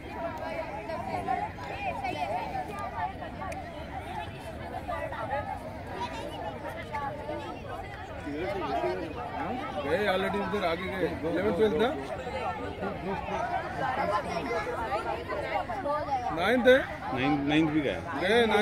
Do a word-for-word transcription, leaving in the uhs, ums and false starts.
गए ऑलरेडी उधर आगे गए इलेवन ट्वेल्थ था नाइन्थ है नाइन्थ नाइन्थ भी गया गए।